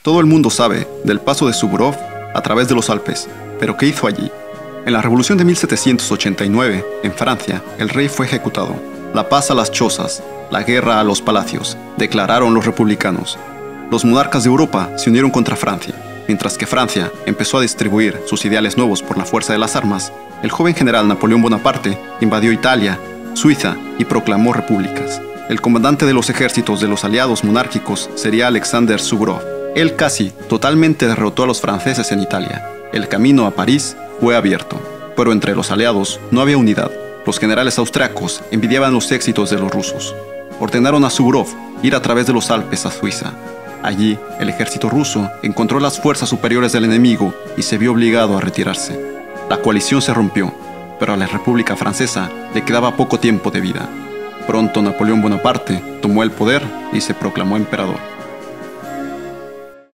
Todo el mundo sabe del paso de Suvorov a través de los Alpes, pero ¿qué hizo allí? En la Revolución de 1789, en Francia, el rey fue ejecutado. La paz a las chozas, la guerra a los palacios, declararon los republicanos. Los monarcas de Europa se unieron contra Francia. Mientras que Francia empezó a distribuir sus ideales nuevos por la fuerza de las armas, el joven general Napoleón Bonaparte invadió Italia, Suiza y proclamó repúblicas. El comandante de los ejércitos de los aliados monárquicos sería Alexander Suvorov. Él casi totalmente derrotó a los franceses en Italia. El camino a París fue abierto, pero entre los aliados no había unidad. Los generales austriacos envidiaban los éxitos de los rusos. Ordenaron a Suvorov ir a través de los Alpes a Suiza. Allí, el ejército ruso encontró las fuerzas superiores del enemigo y se vio obligado a retirarse. La coalición se rompió, pero a la República Francesa le quedaba poco tiempo de vida. Pronto Napoleón Bonaparte tomó el poder y se proclamó emperador.